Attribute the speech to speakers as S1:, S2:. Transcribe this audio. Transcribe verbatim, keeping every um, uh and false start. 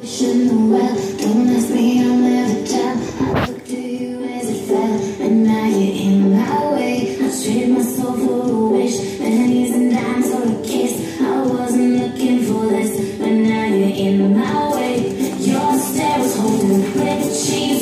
S1: Well, don't ask me, I'll never tell. I looked to you as it fell, and now you're in my way. I traded my soul for a wish, pennies and dimes for a kiss. I wasn't looking for this, but now you're in my way. Your stare was holding, red cheeks.